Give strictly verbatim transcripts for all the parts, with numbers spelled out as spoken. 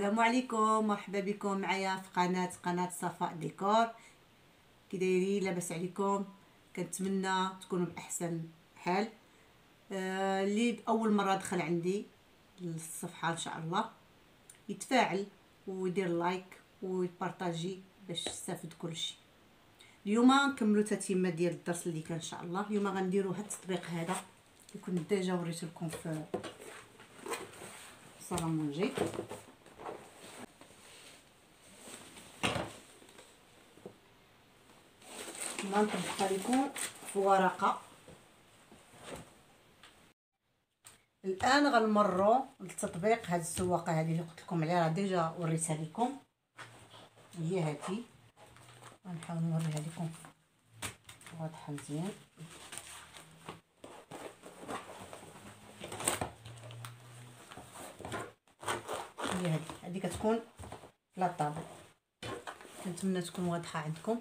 السلام عليكم، مرحبا بكم معايا في قناه قناه صفاء ديكور. كي دايرين؟ لاباس عليكم؟ كنتمنى تكونوا باحسن حال. آه اللي اول مره دخل عندي الصفحه ان شاء الله يتفاعل ويدير لايك ويبارطاجي باش تستافد كلشي. اليوم نكملوا تتمه ديال الدرس اللي كان ان شاء الله. اليوم غنديروا هاد التطبيق هذا اللي كنت ديجا وريت لكم في صالونجي. نطبقها لكم في ورقه. الان غنمروا للتطبيق هاد السواقه هذه اللي قلت لكم عليها، ديجا وريتها لكم، هي هاتي. غنحاول نوريها لكم واضحه مزيان. هي هذه هذه كتكون لا طابل، كنتمنى تكون واضحه عندكم.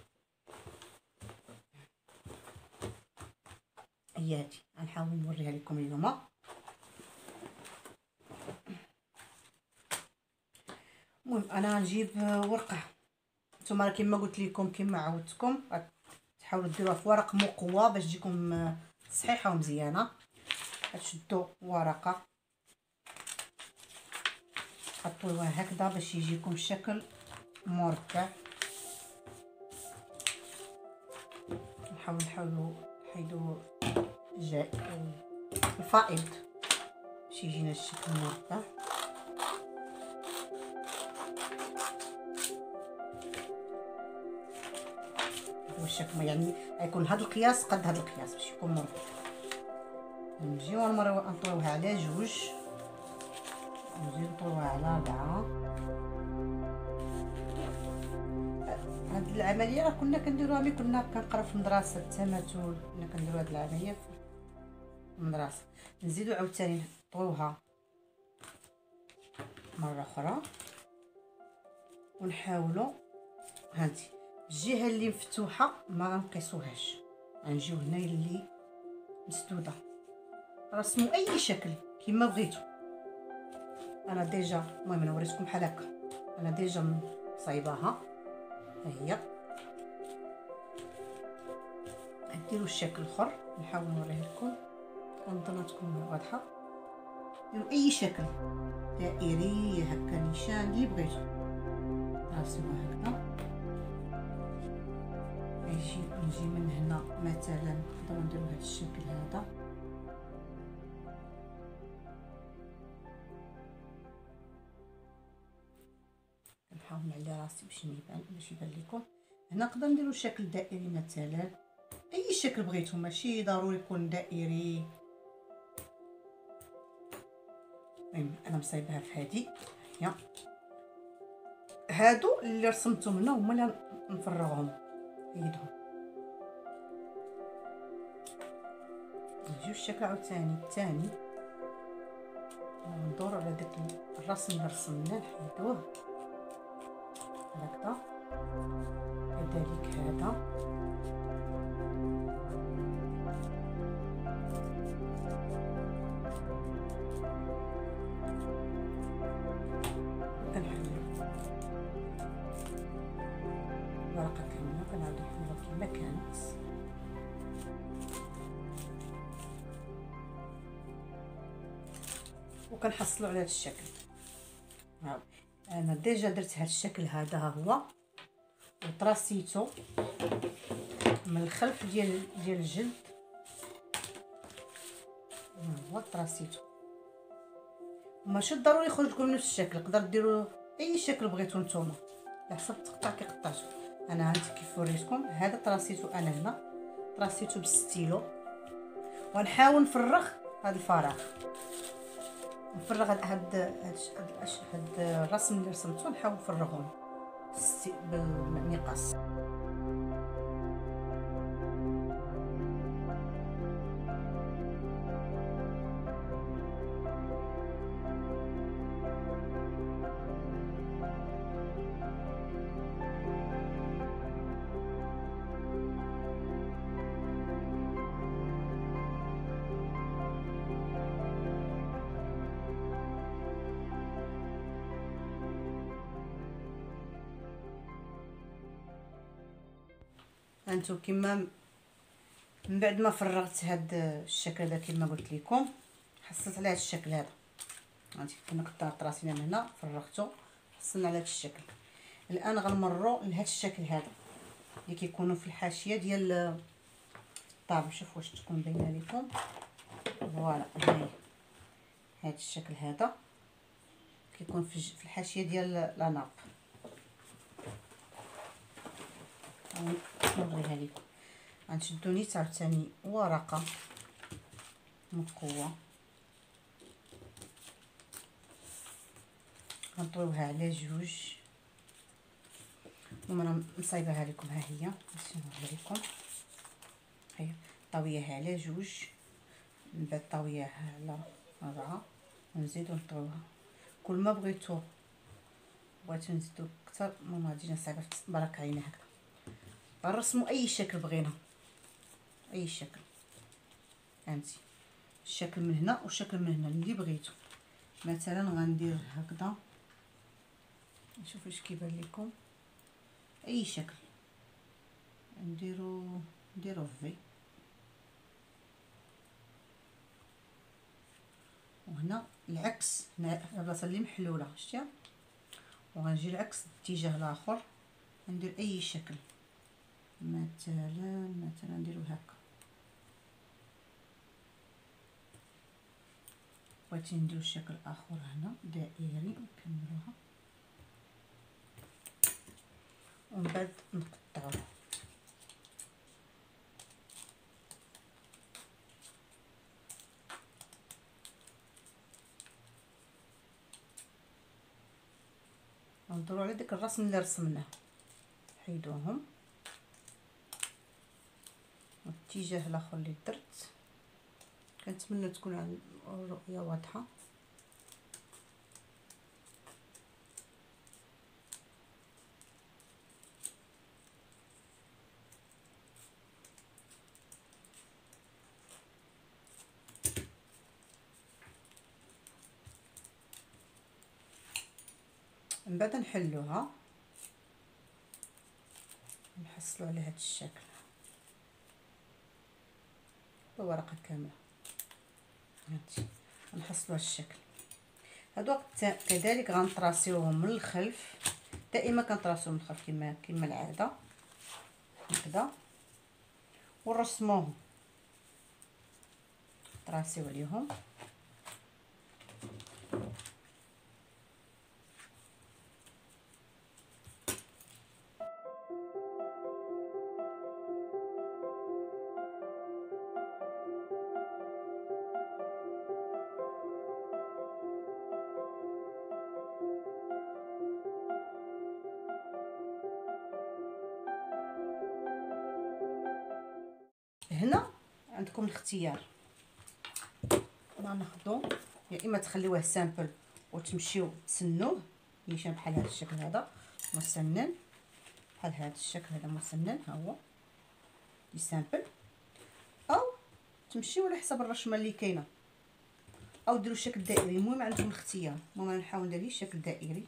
هي هذه غنحاول نوريها لكم اليوم. المهم انا غنجيب ورقه، نتوما كما قلت لكم كما عودتكم تحاولوا ديروها في ورق مقوى باش تجيكم صحيحه ومزيانه. غتشدوا ورقه تحطوها هكذا باش يجيكم الشكل مرتب. نحاول نحاولوا نحيدوا جاي الفائض باش يجينا الشكل مرتب. الشكل يعني يكون هذا القياس قد هذا القياس باش يكون مرتب. نجيو نمروا نطويوها على جوج، نجيو نطويوها على أربعة. هاد العمليه راه كنا كنديروها ملي كنا كنقراو في المدرسه التماثل، كنا كنديروا هاد العمليه في المدرسه. نزيدو عاوتاني نطويوها مره اخرى ونحاولوا هانتي الجهه اللي مفتوحه ما غنقيسوهاش، غنجيو هنا اللي مسدوده. رسموا اي شكل كما بغيتو. انا ديجا المهم انا وريتكم بحال هكا، انا ديجا صايباها. ها هي ديروا الشكل الاخر، نحاول نوريه لكم ونظن تكون واضحه. ديروا اي شكل دائري هكا نيشان اللي بغيتو، راسموها هكذا. نجي نجي من هنا مثلا نقدروا نديروا هذا الشكل هذا. نحاول نعلي راسي باش يبان باش يبان لكم. هنا نقدر نديروا شكل دائري مثلا، اي شكل بغيتو، ماشي ضروري يكون دائري. المهم انا مصايبها في هذه. هي هادو اللي رسمتهم هنا هما اللي نفرغهم نحيدهم. نجيو الشكل عاوتاني الثاني، ندور على داك الرسم اللي رسمناه نحيدوه هكذا. كذلك هذا كنحلو الورقه كامله كنعاودو نحلوها كما كانت. وكنحصلوا على هذا الشكل. ها انا ديجا درت هذا الشكل هذا ها هو، وطراسيتو من الخلف ديال ديال الجلد. ها هو طراسيتو، ماشي ضروري يخرج لكم نفس الشكل، تقدروا ديروا اي شكل بغيتو نتوما على حسب التقطاع كي قطعتو. انا هانت كيف وريتكم هذا طراسيتو، انا هنا طراسيتو بالستيلو. ونحاول نفرغ هذا الفراغ، نفرغ هاد هاد هاد الرسم اللي رسمته، نحاول نفرغهم بالمقص. هانتو كما من بعد ما فرغت هاد الشكل هذا كما قلت لكم حصلت على هاد الشكل هذا. هانتي كنا قطعت راسينا من هنا فرغته حصلنا على هاد الشكل. الان غنمروا لهاد الشكل هذا اللي كيكونوا في الحاشيه ديال الطابله. شوف واش تكون باينه لكم. فوالا هاهي هاد الشكل هذا كيكون في الحاشيه ديال لاناب. نوريها لكم. غنشدو نيت عاوتاني ورقه مطقوه غنطويوها على جوج. المهم انا مصايباها لكم ها هي باش نوري لكم. هي طاوياها على جوج من بعد طاوياها على أربعة ونزيدو نطويوها. كل ما بغيتو بغيتو نزيدو اكثر المهم غادي نصايبها برك عيني هكذا. غنرسمو اي شكل بغينا اي شكل. فهمتي الشكل من هنا والشكل من هنا اللي بغيتو. مثلا غندير هكذا نشوف واش كيبان لكم. اي شكل نديرو نديرو في وهنا العكس هنا البلاصه اللي محلوله شتيها. وغنجي العكس الاتجاه الاخر ندير اي شكل. مثلا مثلا نديرو هكا. بغيتي نديرو شكل اخر هنا دائري نكملوها ومن بعد نقطعوه. ندورو على داك الرسم اللي رسمناه حيدوهم. الاتجاه الاخر اللي درت كنتمنى تكون الرؤيه واضحه. من بعد نحلوها نحصلوا على هذا الشكل بورقه كامله. هانتي نحصلوا هذا الشكل. هادو كذلك غنطراسيوهم من الخلف. دائما كنطراسيو من الخلف كما كما العاده هكذا ونرسموهم طراسيو عليهم. هنا عندكم الاختيار. غناخذو يا اما تخليوه سامبل وتمشيو تسنوه يشان بحال هذا الشكل هذا مسنن بحال هذا الشكل هذا مسنن ها هو دي سامبل، او تمشيو على حسب الرشمه اللي كاينه او ديروا الشكل دائري. المهم عندكم الاختيار. المهم نحاول ندير ليه شكل دائري.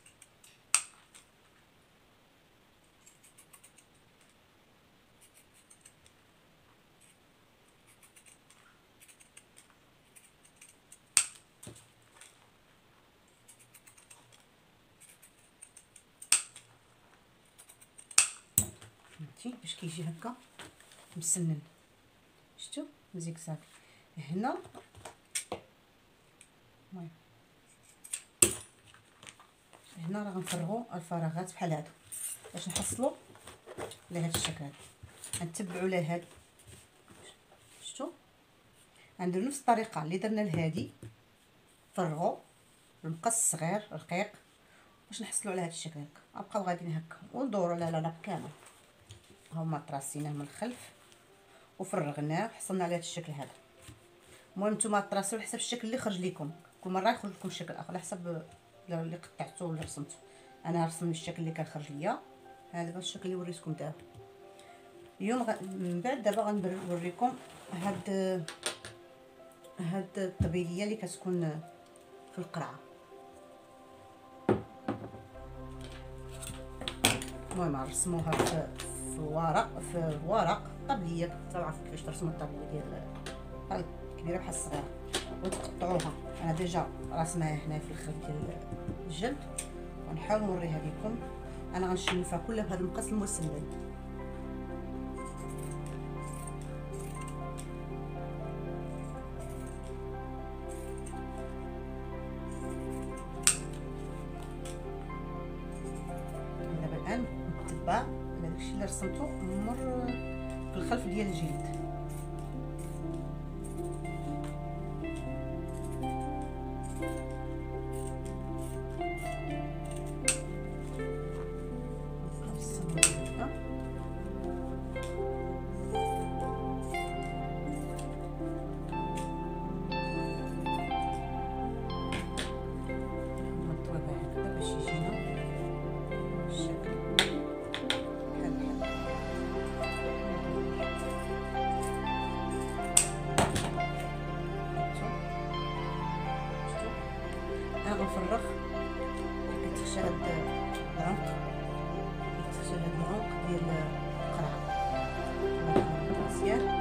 باش كيجي هكا مسنن. شفتوا زيكزاك هنا. المهم هنا راه غنفرغوا الفراغات بحال هادو باش نحصلوا لهذا الشكل هذا. غنتبعوا لهاد. شفتوا غنديروا نفس الطريقه اللي درنا لهادي. فرغوا بالمقص الصغير رقيق باش نحصلوا على هذا الشكل هكا. نبقاو غاديين هكا وندوروا على لا كامل. هما طراسيناه من الخلف وفرغناه حصلنا على هذا الشكل هذا. المهم نتوما طراسيو على حسب الشكل اللي خرج لكم. كل مره يخرج لكم شكل اخر على حسب اللي قطعتو ولا رسمتو. انا رسمت الشكل اللي كان خرج ليا. هذا هو الشكل اللي وريتكم دابا. اليوم غ... من بعد دابا غنوريكم هاد هاد الطبيليه اللي كتكون في القرعه. المهم نرسموها في في ورق في ورق طبليه، تعرفوا كيفاش ترسموا الطبليه ديال بحال الكبيره بحال الصغيره وتقطعوها. انا ديجا راسماها هنا في الخلف ديال الجلد، ونحاول نوريها لكم. انا غنشنفها كلها بهذا المقص المسنن. دابا الان نتبع على داكشي اللي رسمته مر في الخلف ديال الجلد. انا غنفرغ كتخشى هاد العنق، كتخشى هاد العنق ديال القرع مزيان.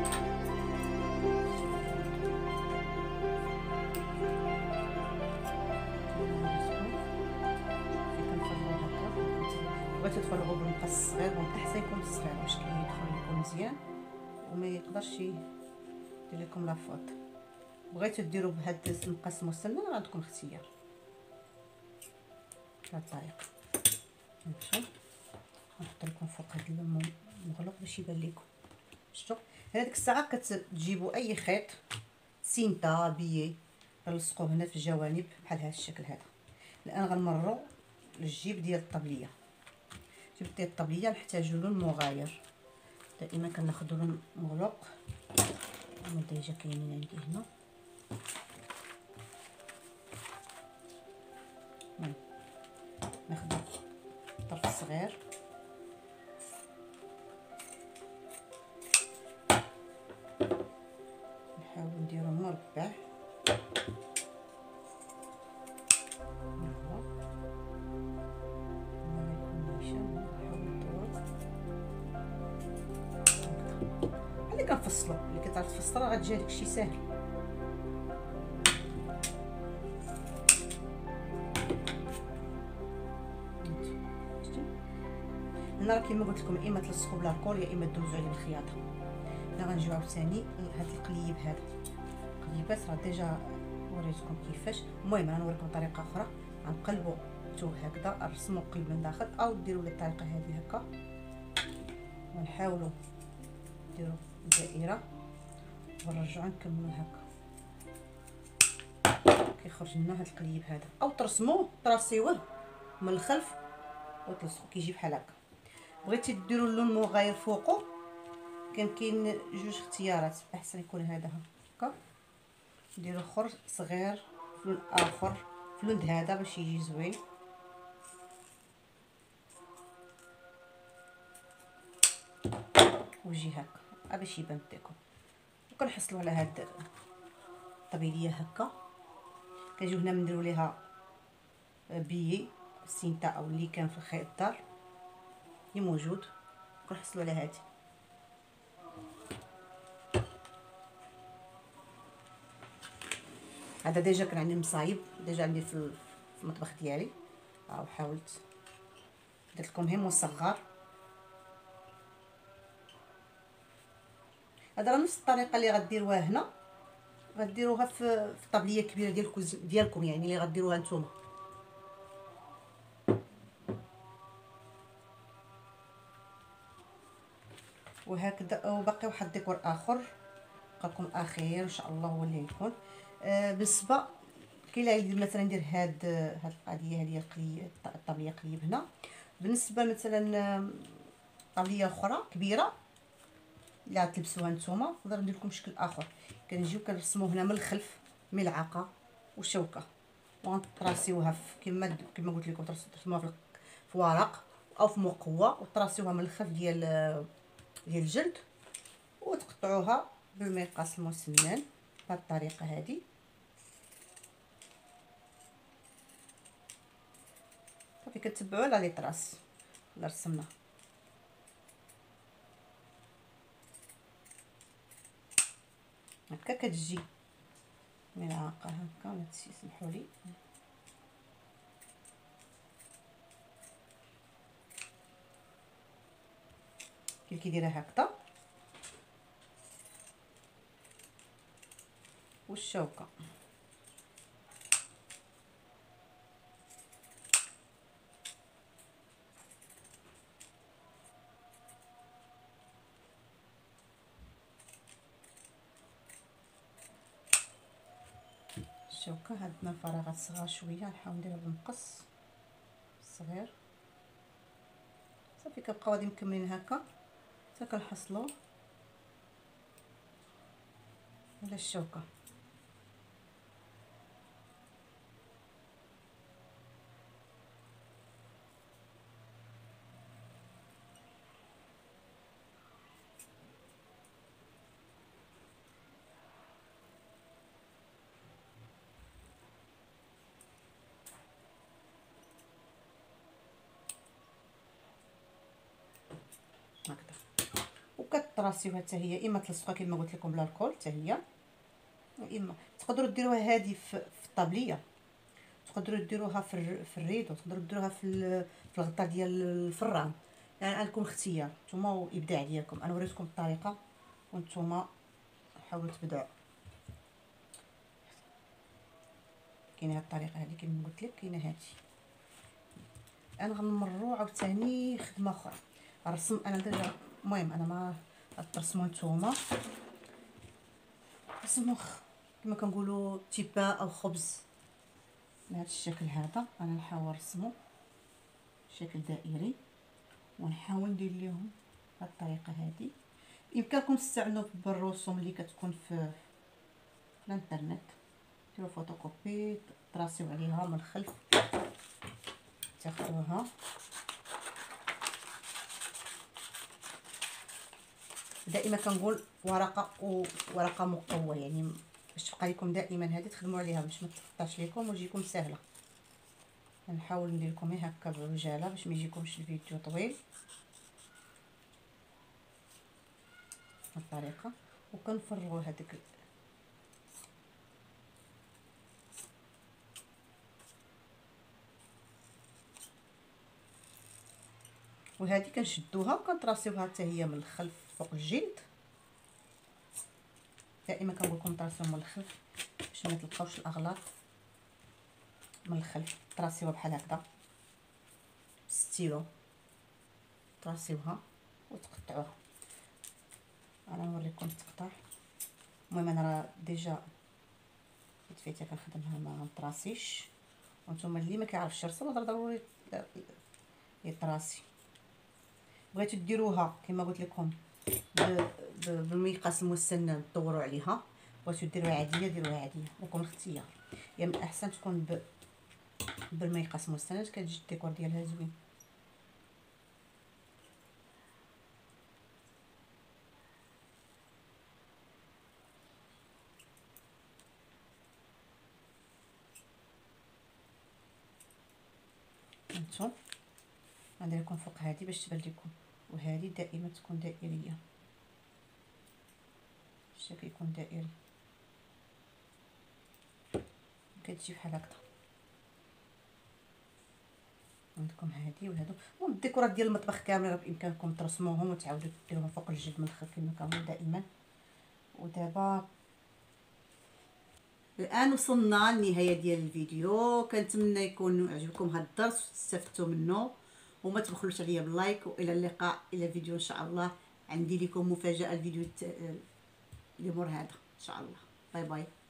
بغيتو تفرغوا بالمقص الصغير، من احسن يكون الصغير باش كيدخل لكم مزيان وما يقدرش يدير لكم لافوط. بغيتو ديروا بهذا المقص مسنن عندكم اختيار بهذه الطريقه. نمشيو نحط لكم فوق هذا اللون المغلق باش يبان لكم. شفتوا هذيك الساعه كتجيبوا اي خيط سينتا بيي تلصقوه هنا في الجوانب بحال هذا الشكل هذا. الان غنمروا للجيب ديال الطبليه. جيب ديال الطبليه نحتاجوا لون مغاير، دائما كناخذوا لون مغلق. هما ديجا كاينين عندي هنا. ناخذ طرف صغير نحاول نديرو مربع. اللي كنفصلو اللي كتعرف تفصلها غتجي لك شي ساهل. هنا راه كيما قلت لكم يا اما تلصقوا بالكول يا اما دوزوا عليه بالخياطه. هنا غنجيو عاوتاني لهاد القليب هذا. القليبات راه ديجا وريتكم كيفاش. المهم غنوريكم طريقه اخرى. غنقلبوا تو هكذا نرسموا قلب من داخل او ديروا بالطريقه هذه هكا ونحاولوا نديروا دائره ونرجعوا نكملوا هكا. كيخرج لنا هذا القليب هذا، او ترسموه تراسيوه من الخلف وتلصقوا كيجي بحال هكا. بغيتي ديروا اللون مغاير فوقه كان كاين جوج اختيارات، احسن يكون هذا هكا. ديروا اخر صغير في لون اخر في لون هذا باش يجي زوين. ويجي هكا باش يبان الديكور. وكنحصلوا على هاد الطبيليه هكا. كنجيو هنا نديروا ليها بيي سينتا او اللي كان في الخيط الدار اللي موجود. كنحصلوا على هادي. هذا ديجا كان عندي مصايب ديجا عندي في المطبخ ديالي. ها حاولت درت لكم غير مصغر. هذا راه نفس الطريقه اللي غديروها هنا غديروها في في طبليه كبيره ديالكم ديالكم يعني اللي غديروها نتوما. وهكذا. وباقي واحد الديكور اخر بقاكم اخير ان شاء الله هو اللي يكون. آه بالنسبه كاين اللي مثلا ندير هاد هاد القضيه هذه قلي الطبليه قليب هنا. بالنسبه مثلا طبليه اخرى كبيره لا تلبسوها نتوما نقدر ندير لكم شكل اخر. كنجيو كنرسمو هنا من الخلف ملعقه وشوكه ونطراسيوها كما كما قلت لكم ترسموها في ورق او في مقوى وتراسيوها من الخلف ديال ديال الجلد وتقطعوها بالمقص المسنن بهذه الطريقه هذه. صافي كتبعوا على لي طراس اللي رسمنا. هكا كتجي ملعقه هكا، ولا تسمحوا لي. كي كيديرها هكذا والشوكه. الشوكه عندنا فراغات صغار شويه، نحاول نديرها بالمقص صغير صافي. كنبقاو غادي مكملين هكا حتى كنحصلوا على الشوكه. هكذا وكتراسيوها حتى هي، اما تلصقوها كما قلت لكم بلا الكول حتى هي، اما تقدروا ديروها هذه في الطابليه، تقدروا ديروها في في الريدو، تقدروا ديروها في في الغطاء ديال الفران، يعني عندكم اختيار نتوما وابداع ديالكم. انا وريتكم الطريقه وانتوما حاولوا تبدعوا. كاينه هاد الطريقه هذه كما قلت لك، كاينه هذه. انا غنمروا عاوتاني خدمه اخرى. الرسم انا ديجا، المهم انا ما ترسموا نتوما، رسموا كما كنقولوا تيبا او خبز بهذا الشكل هذا. انا نحاول نرسمو شكل دائري ونحاول ندير لهم بهذه الطريقه هذه. يمكنكم تستعنوا بالرسوم اللي كتكون في, في الانترنت، ديروا فوتوكوبي تراسيو عليها من الخلف، تاخذوها دائما كنقول ورقه وورقه مقوى، يعني باش تبقى لكم دائما هذه تخدموا عليها باش ما تقطعش لكم وتجيكم سهله. نحاول ندير لكم هكا بعجاله باش ما يجيكمش الفيديو طويل بالطريقه. وكنفرغوا هذيك وهذه كنشدوها وكنطراسيوها حتى هي من الخلف فوق الجلد. دائما كنقول لكم طراسيوها من الخلف باش ما تلقاوش الاغلاط من الخلف. طراسيوها بحال هكذا ستيلو، طراسيوها وتقطعوها. انا نوريكم التقطاع. المهم انا راه ديجا فيتا كنخدمها ما نطراسيش، وانتم اللي ما كيعرفش يرسم راه ضروري يطراسي. بغيتو ديروها كما قلت لكم بالمقاس المسنن دوروا عليها، بغيتو ديروها عاديه ديروها عاديه، لكم الاختيار. يا من الاحسن تكون ب... بالمقاس المسنن، كتجي الديكور ديالها زوين. هانتو غندير لكم فوق هذه باش تبان لكم، وهذه دائما تكون دائريه، الشكل يكون دائري كتجي بحال هكذا. عندكم هذه وهذو، المهم الديكورات ديال المطبخ كامل راه بامكانكم ترسموهم وتعاودوا ديروهم فوق الجلد من الخلف كما كنقول دائما. ودابا الان وصلنا للنهايه ديال الفيديو، كنتمنى يكون عجبكم هذا الدرس واستفدتوا منه، وما تبخلوش عليا باللايك. والى اللقاء الى الفيديو ان شاء الله. عندي لكم مفاجاه الفيديو اللي مور هذا ان شاء الله. باي باي.